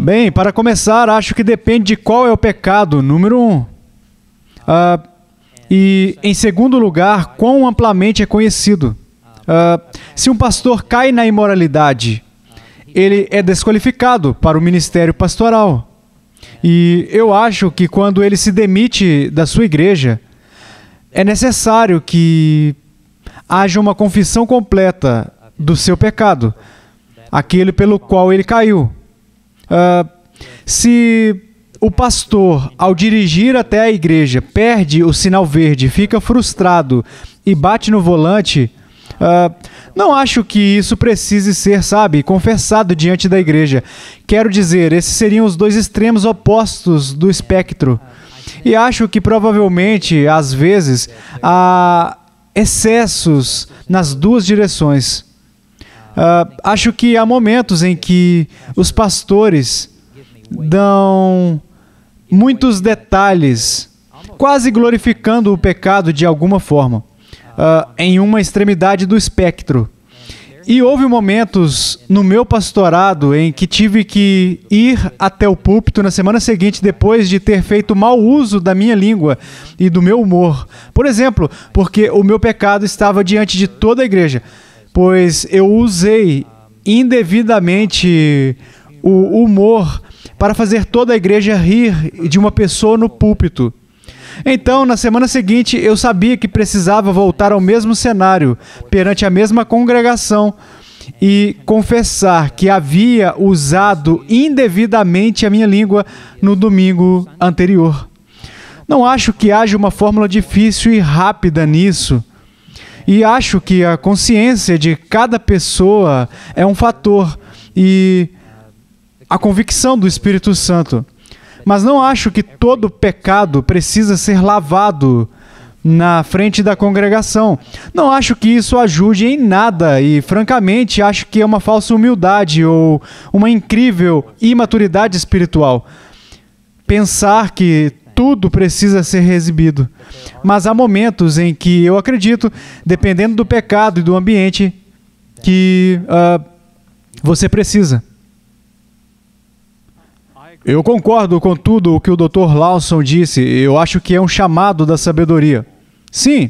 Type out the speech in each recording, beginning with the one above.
Bem, para começar, acho que depende de qual é o pecado, número 1. E, em segundo lugar, quão amplamente é conhecido. Se um pastor cai na imoralidade, ele é desqualificado para o ministério pastoral. E eu acho que quando ele se demite da sua igreja, é necessário que haja uma confissão completa do seu pecado, aquele pelo qual ele caiu. Se o pastor, ao dirigir até a igreja, perde o sinal verde, fica frustrado e bate no volante, não acho que isso precise ser, confessado diante da igreja. Quero dizer, esses seriam os dois extremos opostos do espectro. E acho que provavelmente, às vezes, há excessos nas duas direções. Acho que há momentos em que os pastores dão muitos detalhes, quase glorificando o pecado de alguma forma, em uma extremidade do espectro. E houve momentos no meu pastorado em que tive que ir até o púlpito na semana seguinte depois de ter feito mau uso da minha língua e do meu humor. Por exemplo, porque o meu pecado estava diante de toda a igreja, pois eu usei indevidamente o humor para fazer toda a igreja rir de uma pessoa no púlpito. Então, na semana seguinte, eu sabia que precisava voltar ao mesmo cenário, perante a mesma congregação, e confessar que havia usado indevidamente a minha língua no domingo anterior. Não acho que haja uma fórmula difícil e rápida nisso. E acho que a consciência de cada pessoa é um fator, e a convicção do Espírito Santo. Mas não acho que todo pecado precisa ser lavado na frente da congregação. Não acho que isso ajude em nada e, francamente, acho que é uma falsa humildade ou uma incrível imaturidade espiritual pensar que tudo precisa ser exibido. Mas há momentos em que eu acredito, dependendo do pecado e do ambiente, que você precisa. Eu concordo com tudo o que o Dr. Lawson disse. Eu acho que é um chamado da sabedoria. Sim,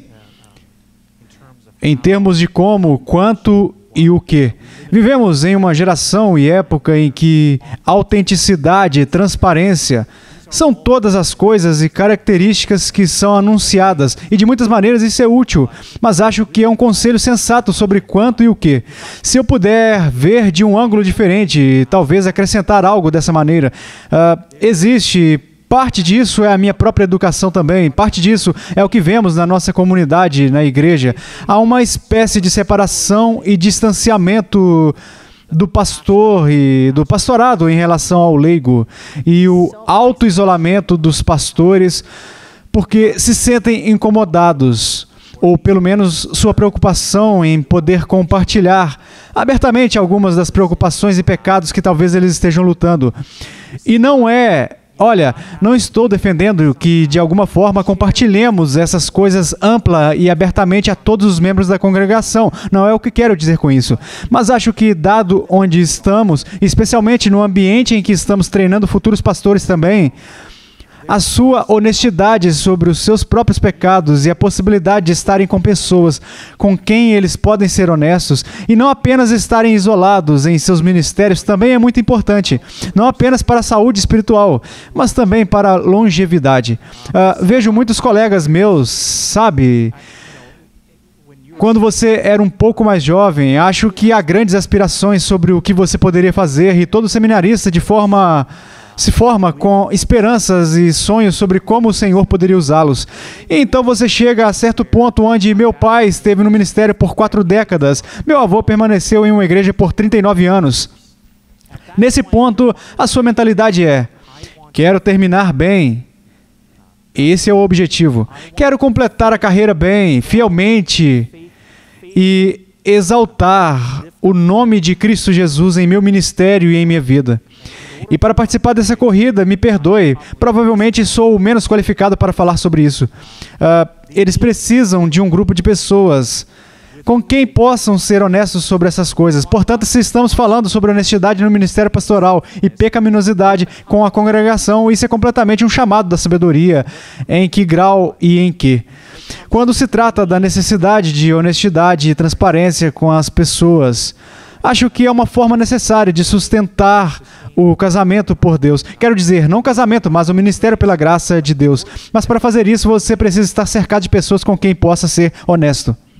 em termos de como, quanto e o que. Vivemos em uma geração e época em que autenticidade e transparência são todas as coisas e características que são anunciadas, e de muitas maneiras isso é útil, mas acho que é um conselho sensato sobre quanto e o que. Se eu puder ver de um ângulo diferente e talvez acrescentar algo dessa maneira, existe... Parte disso é a minha própria educação também, parte disso é o que vemos na nossa comunidade, na igreja. Há uma espécie de separação e distanciamento do pastor e do pastorado em relação ao leigo, e o auto-isolamento dos pastores porque se sentem incomodados, ou pelo menos sua preocupação em poder compartilhar abertamente algumas das preocupações e pecados que talvez eles estejam lutando. E não é... Olha, não estou defendendo que, de alguma forma, compartilhemos essas coisas ampla e abertamente a todos os membros da congregação. Não é o que quero dizer com isso. Mas acho que, dado onde estamos, especialmente no ambiente em que estamos treinando futuros pastores também, a sua honestidade sobre os seus próprios pecados e a possibilidade de estarem com pessoas com quem eles podem ser honestos e não apenas estarem isolados em seus ministérios também é muito importante. Não apenas para a saúde espiritual, mas também para a longevidade. Vejo muitos colegas meus, quando você era um pouco mais jovem, acho que há grandes aspirações sobre o que você poderia fazer, e todo seminarista se forma com esperanças e sonhos sobre como o Senhor poderia usá-los. E então você chega a certo ponto onde meu pai esteve no ministério por 4 décadas, meu avô permaneceu em uma igreja por 39 anos. Nesse ponto, a sua mentalidade é: quero terminar bem. Esse é o objetivo. Quero completar a carreira bem, fielmente, e exaltar o nome de Cristo Jesus em meu ministério e em minha vida. E para participar dessa corrida, me perdoe, provavelmente sou o menos qualificado para falar sobre isso. Eles precisam de um grupo de pessoas com quem possam ser honestos sobre essas coisas. Portanto, se estamos falando sobre honestidade no ministério pastoral e pecaminosidade com a congregação, isso é completamente um chamado da sabedoria. Em que grau e em que? Quando se trata da necessidade de honestidade e transparência com as pessoas, acho que é uma forma necessária de sustentar o casamento por Deus. Quero dizer, não o casamento, mas o ministério pela graça de Deus. Mas para fazer isso, você precisa estar cercado de pessoas com quem possa ser honesto.